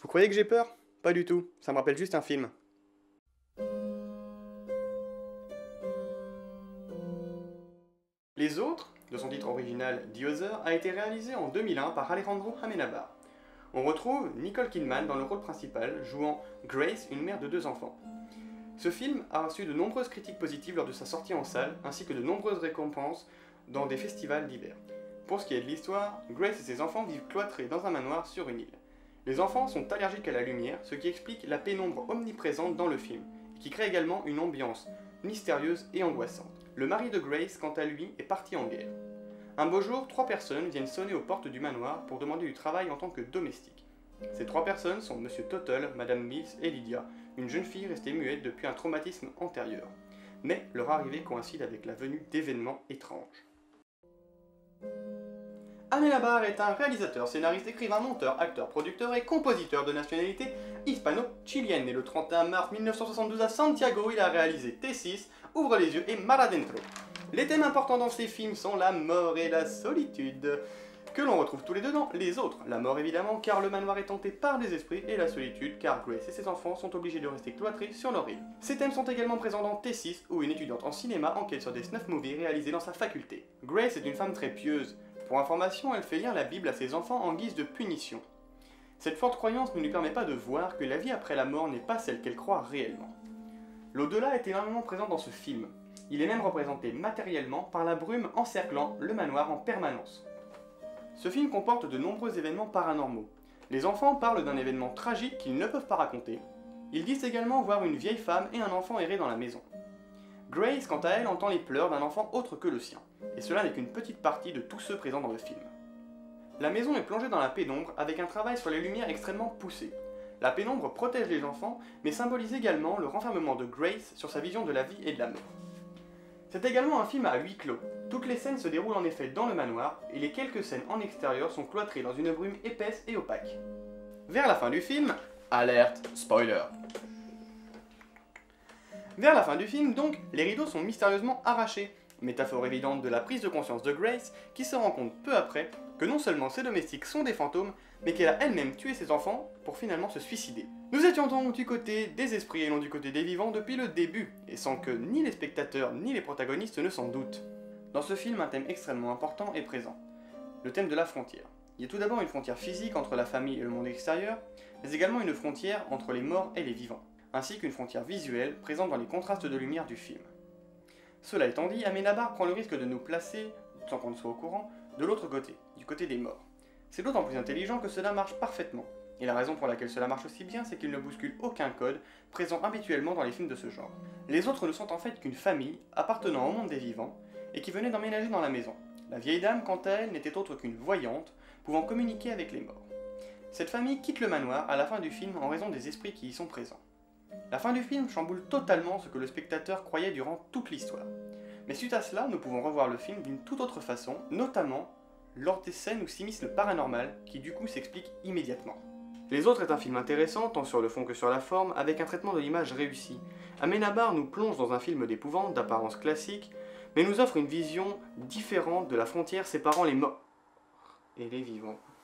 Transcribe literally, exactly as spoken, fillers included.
Vous croyez que j'ai peur? Pas du tout, ça me rappelle juste un film. Les Autres, de son titre original The Other, a été réalisé en deux mille un par Alejandro Amenábar. On retrouve Nicole Kidman dans le rôle principal, jouant Grace, une mère de deux enfants. Ce film a reçu de nombreuses critiques positives lors de sa sortie en salle, ainsi que de nombreuses récompenses dans des festivals divers. Pour ce qui est de l'histoire, Grace et ses enfants vivent cloîtrés dans un manoir sur une île. Les enfants sont allergiques à la lumière, ce qui explique la pénombre omniprésente dans le film, et qui crée également une ambiance mystérieuse et angoissante. Le mari de Grace, quant à lui, est parti en guerre. Un beau jour, trois personnes viennent sonner aux portes du manoir pour demander du travail en tant que domestique. Ces trois personnes sont Monsieur Tuttle, Madame Mills et Lydia, une jeune fille restée muette depuis un traumatisme antérieur. Mais leur arrivée coïncide avec la venue d'événements étranges. Amenábar est un réalisateur, scénariste, écrivain, monteur, acteur, producteur et compositeur de nationalité hispano-chilienne. Né le trente et un mars mille neuf cent soixante-douze à Santiago, il a réalisé T six, Ouvre les yeux et Mar Adentro. Les thèmes importants dans ces films sont la mort et la solitude, que l'on retrouve tous les deux dans Les Autres. La mort évidemment, car le manoir est hanté par des esprits, et la solitude, car Grace et ses enfants sont obligés de rester cloîtrés sur leur île. Ces thèmes sont également présents dans T six, où une étudiante en cinéma enquête sur des snuff movies réalisés dans sa faculté. Grace est une femme très pieuse. Pour information, elle fait lire la Bible à ses enfants en guise de punition. Cette forte croyance ne lui permet pas de voir que la vie après la mort n'est pas celle qu'elle croit réellement. L'au-delà est énormément présent dans ce film. Il est même représenté matériellement par la brume encerclant le manoir en permanence. Ce film comporte de nombreux événements paranormaux. Les enfants parlent d'un événement tragique qu'ils ne peuvent pas raconter. Ils disent également voir une vieille femme et un enfant errer dans la maison. Grace, quant à elle, entend les pleurs d'un enfant autre que le sien, et cela n'est qu'une petite partie de tous ceux présents dans le film. La maison est plongée dans la pénombre avec un travail sur les lumières extrêmement poussé. La pénombre protège les enfants, mais symbolise également le renfermement de Grace sur sa vision de la vie et de la mort. C'est également un film à huis clos. Toutes les scènes se déroulent en effet dans le manoir, et les quelques scènes en extérieur sont cloîtrées dans une brume épaisse et opaque. Vers la fin du film, alerte spoiler. Vers la fin du film, donc, les rideaux sont mystérieusement arrachés, métaphore évidente de la prise de conscience de Grace, qui se rend compte peu après que non seulement ses domestiques sont des fantômes, mais qu'elle a elle-même tué ses enfants pour finalement se suicider. Nous étions donc du côté des esprits et non du côté des vivants depuis le début, et sans que ni les spectateurs ni les protagonistes ne s'en doutent. Dans ce film, un thème extrêmement important est présent, le thème de la frontière. Il y a tout d'abord une frontière physique entre la famille et le monde extérieur, mais également une frontière entre les morts et les vivants, ainsi qu'une frontière visuelle présente dans les contrastes de lumière du film. Cela étant dit, Amenábar prend le risque de nous placer, sans qu'on ne soit au courant, de l'autre côté, du côté des morts. C'est d'autant plus intelligent que cela marche parfaitement, et la raison pour laquelle cela marche aussi bien, c'est qu'il ne bouscule aucun code présent habituellement dans les films de ce genre. Les autres ne sont en fait qu'une famille appartenant au monde des vivants, et qui venait d'emménager dans la maison. La vieille dame, quant à elle, n'était autre qu'une voyante, pouvant communiquer avec les morts. Cette famille quitte le manoir à la fin du film en raison des esprits qui y sont présents. La fin du film chamboule totalement ce que le spectateur croyait durant toute l'histoire. Mais suite à cela, nous pouvons revoir le film d'une toute autre façon, notamment lors des scènes où s'immisce le paranormal, qui du coup s'explique immédiatement. Les Autres est un film intéressant, tant sur le fond que sur la forme, avec un traitement de l'image réussi. Amenábar nous plonge dans un film d'épouvante, d'apparence classique, mais nous offre une vision différente de la frontière séparant les morts et les vivants.